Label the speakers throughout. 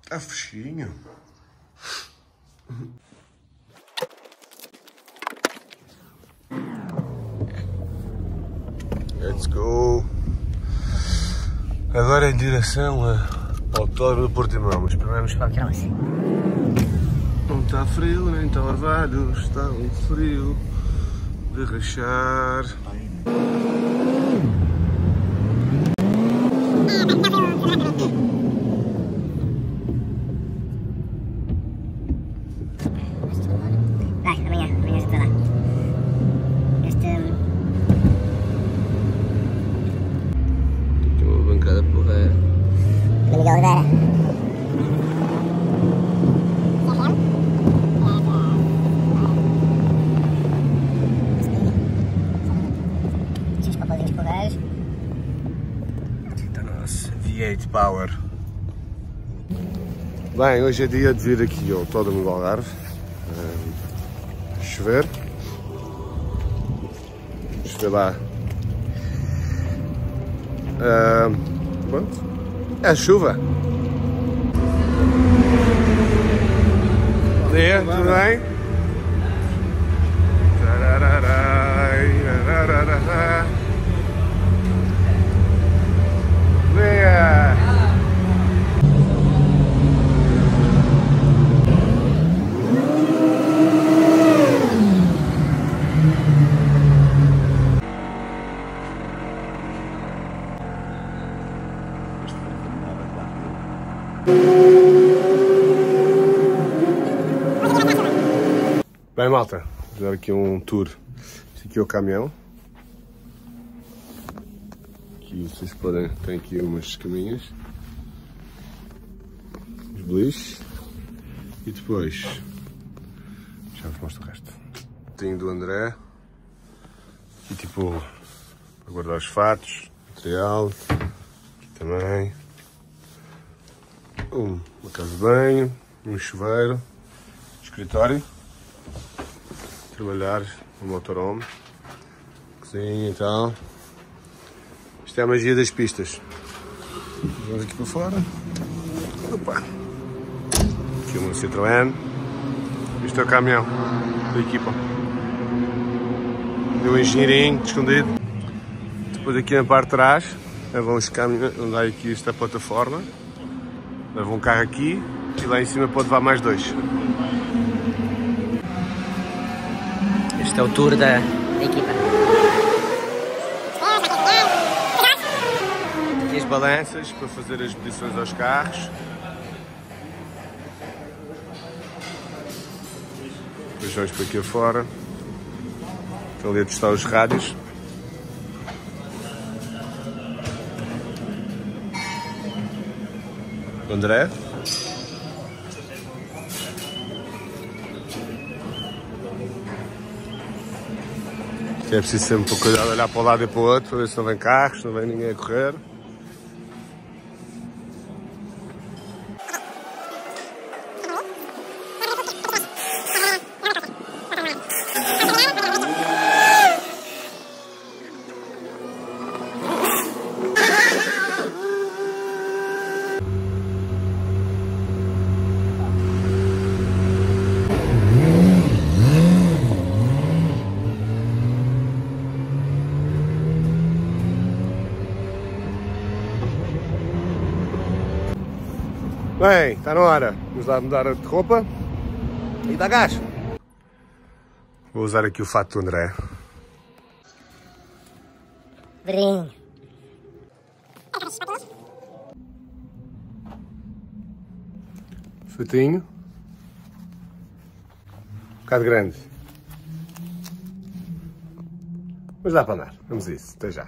Speaker 1: Tá fresquinho. Let's go. Agora em direção ao Autódromo do Portimão, mas primeiro vamos para aquela assim. Não está frio, nem está orvalho, está um frio de rachar.
Speaker 2: Vai, amanhã já está lá.
Speaker 1: Aqui uma bancada porreira.
Speaker 2: Do Miguel Oliveira.
Speaker 1: V8 Power. Bem, hoje é dia de vir aqui ao Autódromo do Algarve. Chover. Chover lá. Pronto. É a chuva. Bom dia, tudo bem? Bem, malta, vou dar aqui um tour. Este aqui é o caminhão. Aqui vocês podem, tem aqui umas caminhas, os beliches, e depois já vos mostro o resto. Tenho do André, aqui tipo para guardar os fatos, material, aqui também, uma casa de banho, um chuveiro, escritório, trabalhar no motorhome, cozinha e tal. Isto é a magia das pistas. Vamos aqui para fora. Opa. Aqui uma Citroën. Isto é o caminhão da equipa. Deu um engenheirinho escondido. Depois aqui na parte de trás, levam os caminhões, onde há aqui esta plataforma. Levam um carro aqui e lá em cima pode levar mais dois.
Speaker 2: Este é o tour da equipa.
Speaker 1: Aqui as balanças para fazer as medições aos carros. Depois vamos para aqui afora. Estão ali a testar os rádios. André. É preciso sempre um cuidado, olhar para um lado e para o outro, para ver se não vem carros, não vem ninguém a correr. Bem, está na hora. Vamos lá mudar de roupa e dar gás. Vou usar aqui o fato do André.
Speaker 2: Brinho.
Speaker 1: Fatinho. Um bocado grande. Mas dá para andar. Vamos a isso. Até já.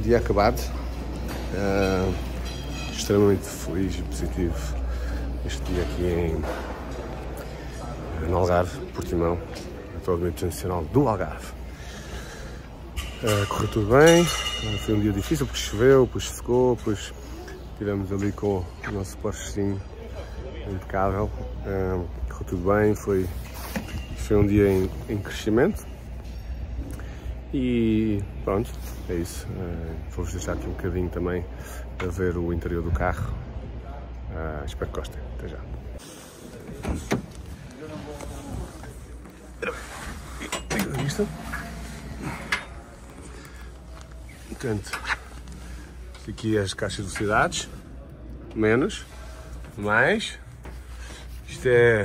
Speaker 1: dia acabado. Extremamente feliz e positivo este dia aqui no Algarve, Portimão, atualmente internacional do Algarve. Correu tudo bem, foi um dia difícil porque choveu, depois secou, depois estivemos ali com o nosso Porschezinho impecável. Correu tudo bem, foi um dia em crescimento e pronto, é isso. Vou-vos deixar aqui um bocadinho também a ver o interior do carro. Espero que gostem. Até já. Isto? Portanto, isto aqui é as caixas de velocidades, menos, mais. Isto é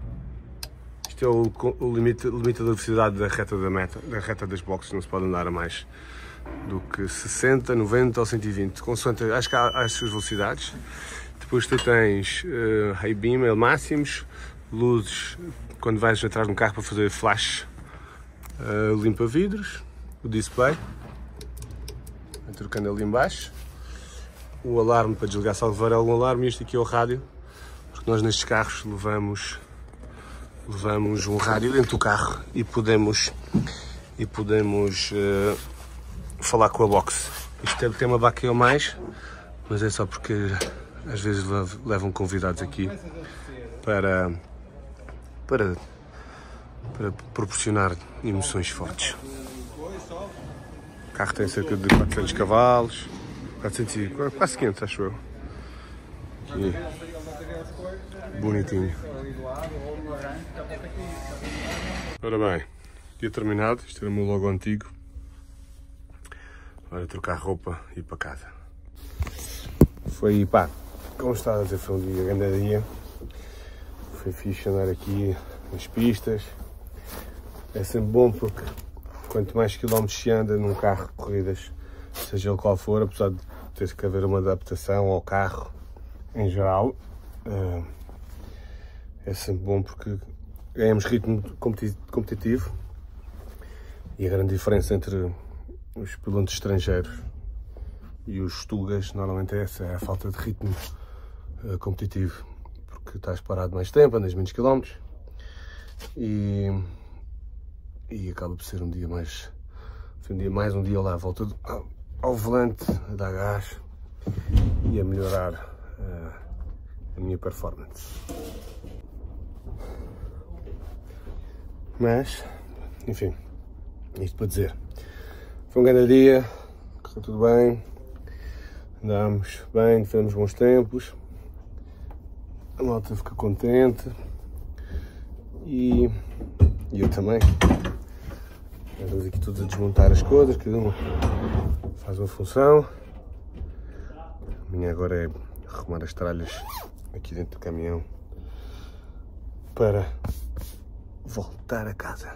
Speaker 1: o limitador de velocidade da reta da meta, da reta das boxes. Não se pode andar a mais do que 60, 90 ou 120, consoante acho que há as suas velocidades. Depois tu tens high beam, máximos, luzes quando vais atrás de um carro para fazer flash, limpa vidros, o display, trocando ali em baixo, o alarme para desligar se houver algum alarme, e este aqui é o rádio, porque nós nestes carros levamos um rádio dentro do carro e podemos falar com a box. Isto tem uma baqueia a mais, mas é só porque às vezes levam convidados aqui para proporcionar emoções fortes. O carro tem cerca de 400 cavalos, 400, quase 500 acho eu. Aqui. Bonitinho. Ora bem, dia terminado, isto era o meu logo antigo. Agora trocar roupa e ir para casa. Foi, pá, como estava a dizer, foi um dia, grande dia. Foi fixe andar aqui nas pistas. É sempre bom porque quanto mais quilómetros se anda num carro de corridas, seja ele qual for, apesar de ter que haver uma adaptação ao carro em geral, é sempre bom porque ganhamos ritmo competitivo. E a grande diferença entre os pilotos estrangeiros e os tugas normalmente é essa, é a falta de ritmo competitivo, porque estás parado mais tempo, andas menos quilómetros e acaba por ser um dia mais um dia lá à volta ao volante, a dar gás e a melhorar a minha performance. Mas, enfim, isto para dizer, foi um grande dia, correu tudo bem, andámos bem, tivemos bons tempos, a malta fica contente e eu também. Estamos aqui todos a desmontar as coisas, cada um faz uma função. Amanhã agora é arrumar as tralhas aqui dentro do caminhão para voltar a casa.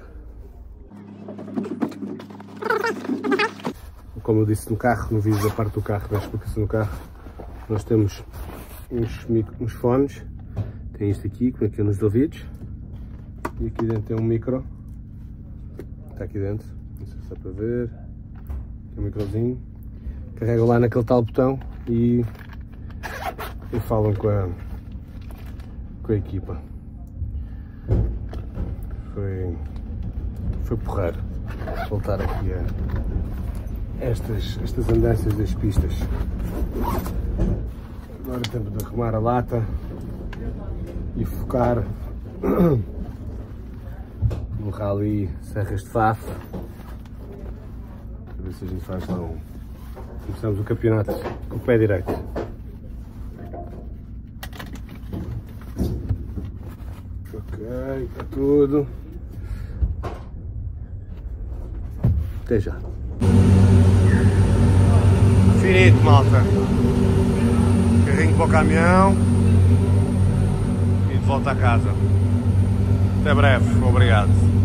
Speaker 1: Como eu disse no carro, no vídeo da parte do carro, na explicação do carro, nós temos uns fones, tem isto aqui, com aqui nos ouvidos, e aqui dentro tem um micro, está aqui dentro, não sei se dá para ver, tem um microzinho, carregam lá naquele tal botão e falam com a equipa. Foi porreiro voltar aqui a estas andanças das pistas. Agora temos de arrumar a lata e focar no Rally Serras de Faf. Para ver se a gente faz lá começamos o campeonato com o pé direito. Ok, está tudo. Até já. Finito, malta. Carrinho para o caminhão e de volta a casa. Até breve. Obrigado.